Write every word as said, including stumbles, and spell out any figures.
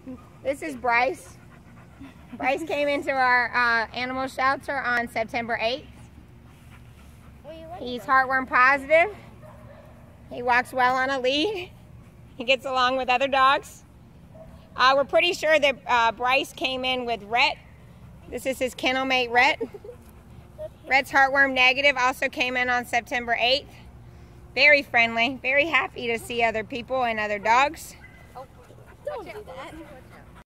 This is Bryce. Bryce came into our uh, animal shelter on September eighth. He's heartworm positive. He walks well on a lead. He gets along with other dogs. Uh, we're pretty sure that uh, Bryce came in with Rhett. This is his kennel mate, Rhett. Rhett's heartworm negative, also came in on September eighth. Very friendly, very happy to see other people and other dogs. Oh, don't do that.